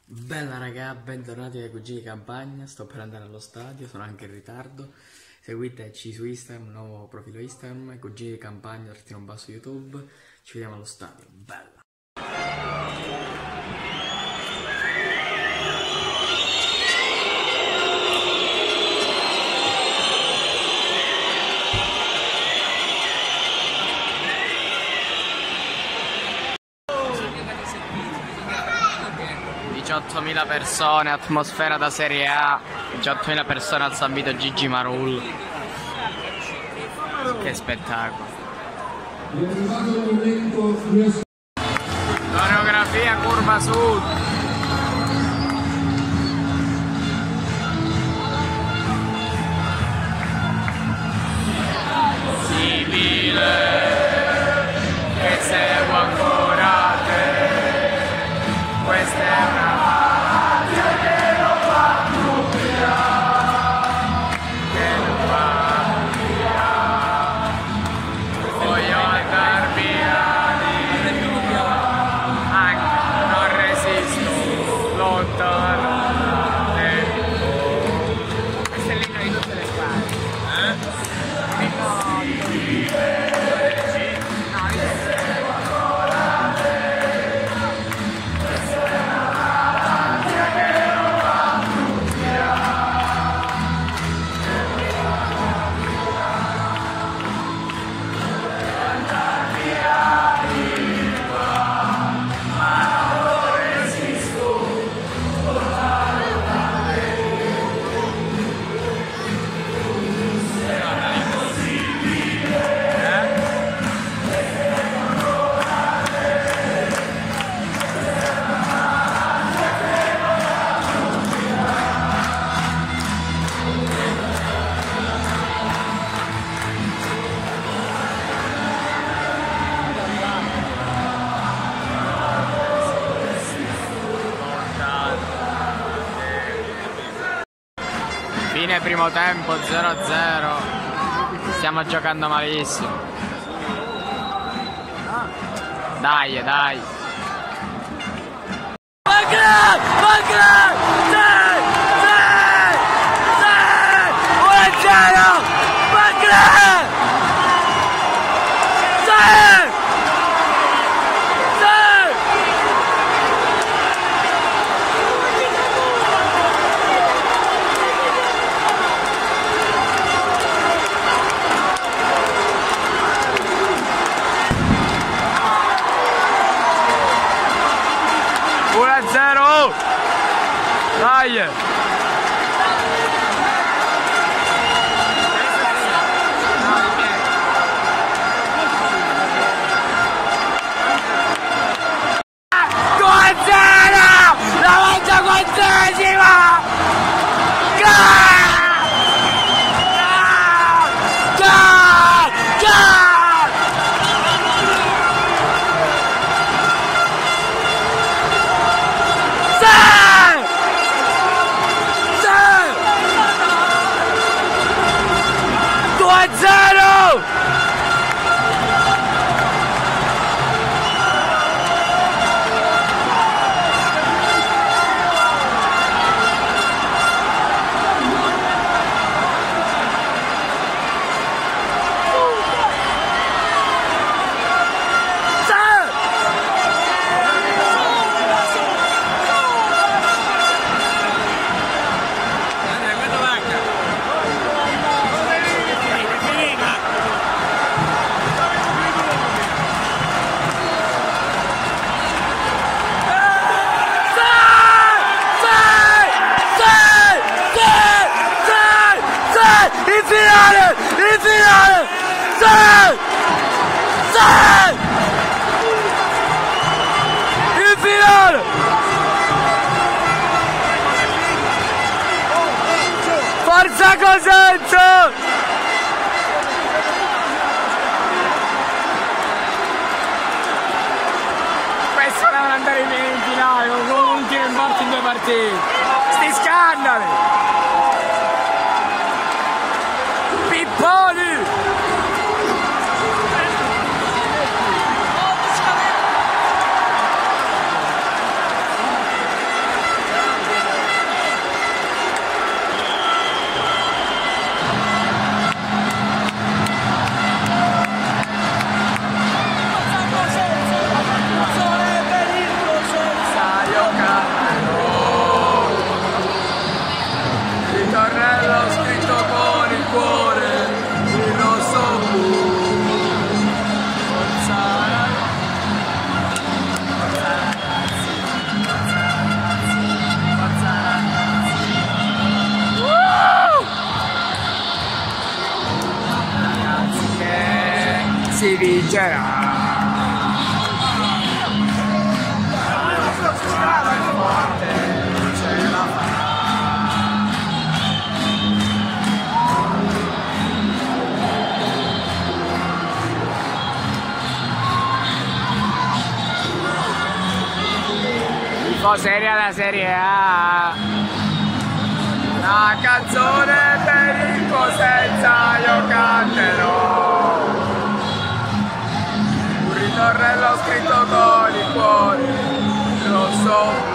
Bella raga, bentornati ai Cugini di Campagna, sto per andare allo stadio, sono anche in ritardo. Seguiteci su Instagram, nuovo profilo Instagram, Cugini di Campagna, _ YouTube. Ci vediamo allo stadio, bella! 18.000 persone, atmosfera da Serie A, 18.000 persone al San Vito Gigi Marul. Che spettacolo! Coreografia curva sud. Civile che seguo ancora te, questa è una patria che non va più via, che non va via. Voglio andar via, anche non resisto, lontano da te. Questo è l'inno di tutte le squadre. Fine primo tempo 0-0, stiamo giocando malissimo. Dai, dai. Dai! Il finale! Sì! Sì! Il finale! Forza Cosenza! Questo deve andare in finale, con l'ultimo morto in 2 partite. Sti scandali! Pipponi! Serie alla Serie A, la canzone per il Cosenza io canterò, un ritornello scritto con il cuore, lo so.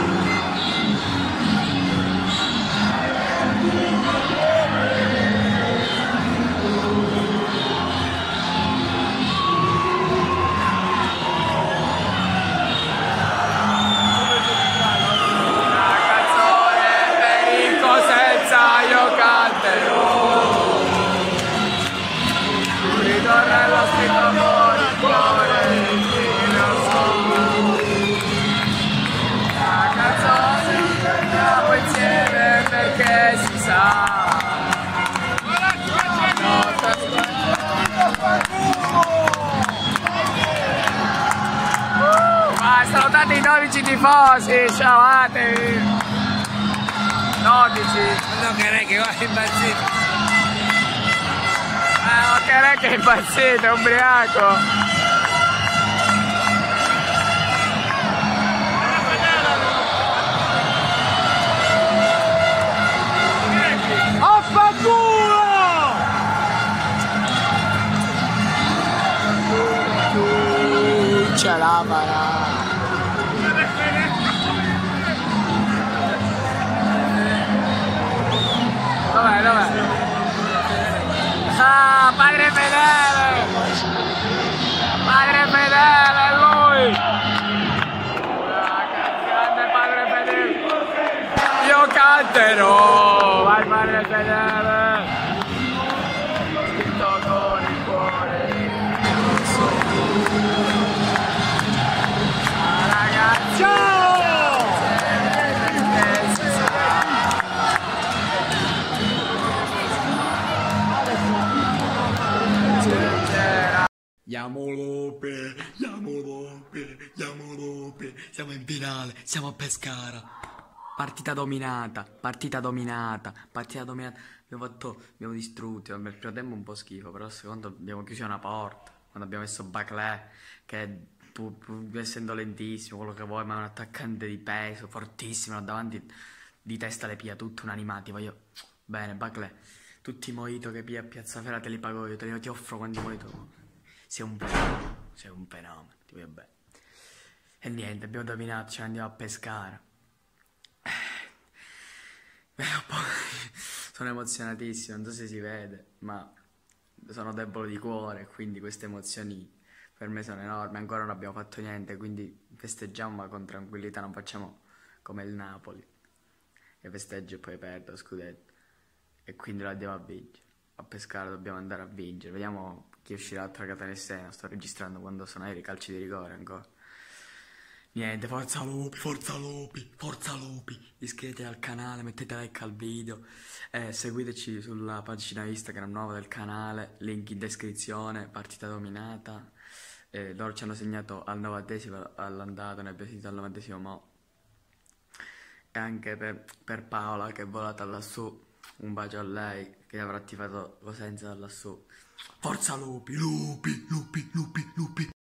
Salutate i 12 tifosi, ciaotevi! 12! Non credo che va impazzito! Non credo che è impazzito, è ubriaco! Ce la farà. Dov'è? Ah, padre fedele! Padre fedele, lui! Grande padre fedele! Io canterò! Vai padre fedele! Scritto con il cuore! Siamo in finale, siamo a Pescara. Partita dominata. Abbiamo distrutto. Nel primo tempo un po' schifo, però al secondo abbiamo chiuso una porta. Quando abbiamo messo Baclé, che pur essendo lentissimo, quello che vuoi, ma è un attaccante di peso, fortissimo, davanti di testa le pia tutto unanimati. Bene, Baclé, tutti i mojito che pia a Piazza Fera te li pago io, ti offro quanti mojito. Sei un fenomeno, ti voglio bene. E niente, abbiamo dominato, ce ne andiamo a Pescara. Sono emozionatissimo, non so se si vede, ma sono debole di cuore, quindi queste emozioni per me sono enormi. Ancora non abbiamo fatto niente, quindi festeggiamo ma con tranquillità, non facciamo come il Napoli, che festeggia e poi perde lo scudetto. E quindi lo andiamo a vincere. A Pescara dobbiamo andare a vincere. Vediamo chi uscirà tra Catanessena. Sto registrando quando sono i calci di rigore ancora. Niente, forza lupi! Iscrivetevi al canale, mettete like al video, seguiteci sulla pagina Instagram nuova del canale, link in descrizione, partita dominata. Loro ci hanno segnato al 90esimo all'andata, ne abbiamo sentito al 90esimo mo'. E anche per Paola che è volata lassù, un bacio a lei che avrà tifato Cosenza da lassù. Forza lupi!